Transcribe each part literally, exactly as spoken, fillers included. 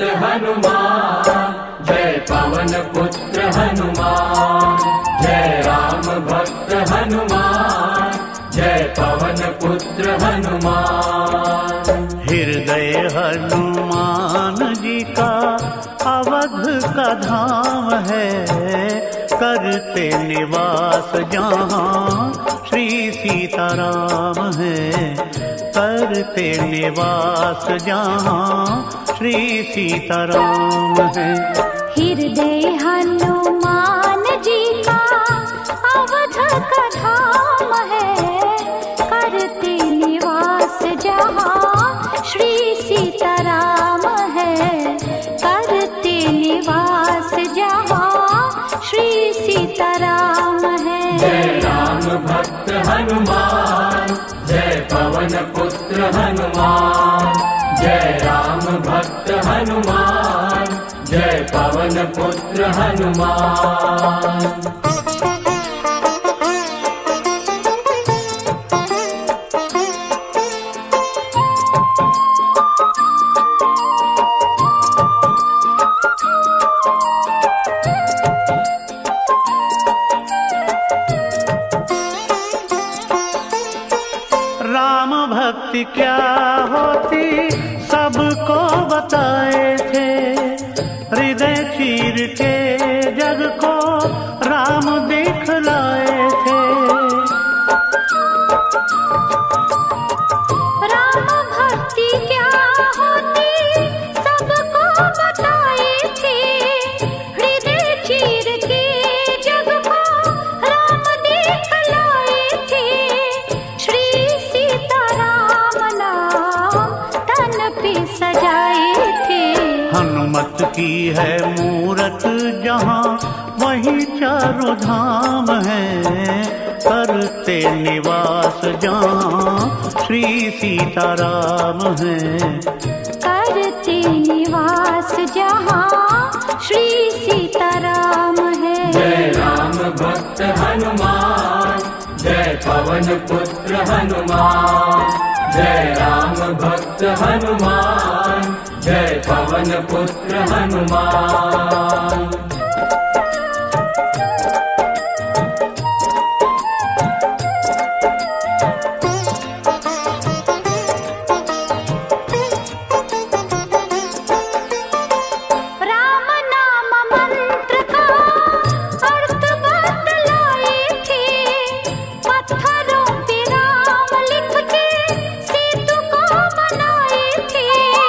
भक्त हनुमान, जय पवन पुत्र हनुमान। जय राम भक्त हनुमान, जय पवन पुत्र हनुमान। हृदय हनुमान जी का अवध का धाम है, करते निवास जहाँ श्री सीताराम है। करते निवास जहाँ श्री सीताराम है। हृदय हनुमान जी का अवध का धाम है, करते निवास जहाँ श्री सीताराम है। करते निवास जहाँ श्री सीताराम है। जय राम भक्त हनुमान, जय पवन पुत्र हनुमान। जय राम भक्त हनुमान, जय पवन पुत्र हनुमान। राम भक्ति क्या होती सबको बताए थे, हृदय चीर के जग को राम दिखलाए थे। राम भक्ति क्या होती सबको बताए थे, हृदय चीर के जग को राम दिखलाए थे। श्री सीताराम नाम तन पे सजाए थे। हनुमत की है मूरत जहाँ वही चारों धाम है, करते निवास जहाँ श्री सीताराम है। करते निवास जहाँ श्री सीताराम है। जय राम भक्त हनुमान, जय पवन पुत्र हनुमान। जय राम भक्त हनुमान, जय पवन पुत्र हनुमान। राम नाम मंत्र का अर्थ बतलाए थे, पत्थरों पे राम लिख के सेतु को बनाए थे।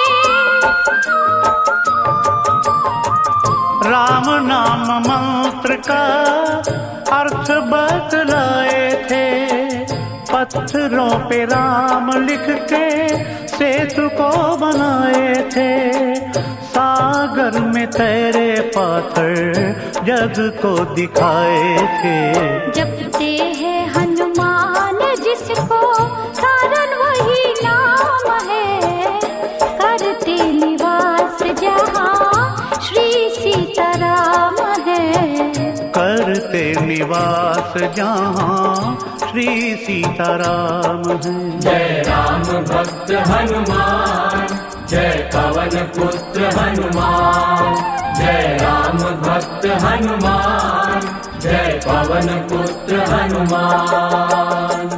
राम नाम मंत्र का अर्थ बतलाए थे, पत्थरों पे राम लिख के सेतु को बनाए थे। सागर में तैरे पाथर जग को दिखाए थे। जपते हैं हनुमान जिसको कारण वही नाम है, करते निवास जहाँ श्री सीताराम है। करते निवास जहाँ श्री सीताराम है। जय राम भक्त हनुमान, जय पवन पुत्र हनुमान। जय राम भक्त हनुमान, जय पवन पुत्र हनुमान।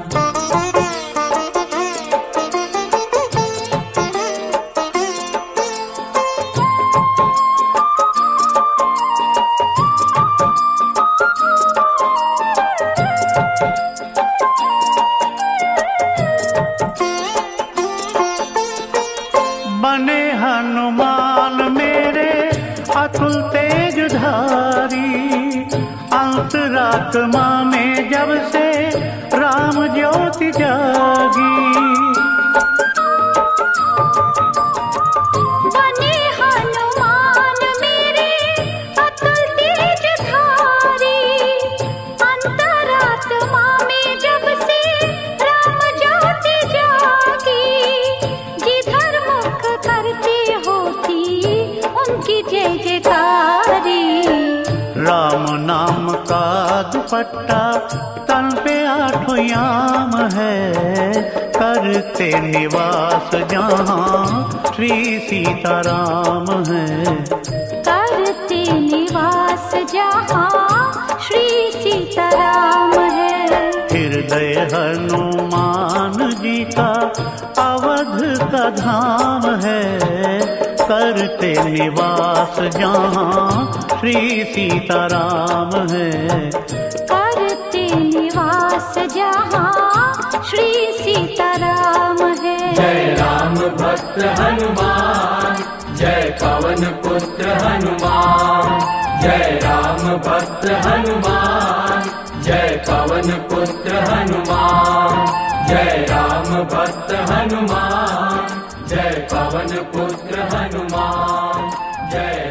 बने हनुमान मेरे अतुल तेजधारी, अंतरात्मा में जब से राम ज्योति जागी। बने हनुमान मेरे अतुल तेजधारी, अंतरात्मा में जब से राम ज्योति जागी। जिधर मुख करते होती उनकी जय जयकारी। राम नाम का दुपट्टा तन पे आठों याम है, कर करते निवास जहाँ श्री सीताराम है। करते निवास जहाँ श्री सीताराम है। हृदय हनुमान जी का अवध का धाम है। करते निवास जहाँ श्री सीताराम है। करते निवास जहाँ श्री सीताराम है। जय राम भक्त हनुमान, जय पवन पुत्र हनुमान। जय राम भक्त हनुमान, जय पवन पुत्र हनुमान। जय राम भक्त हनुमान, जय पवन पुत्र हनुमान। जय